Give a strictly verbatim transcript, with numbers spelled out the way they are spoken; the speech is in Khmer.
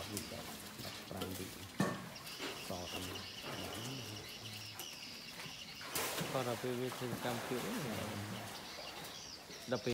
វិចđập pram đi sọt còn là về về thường cam kiểu đập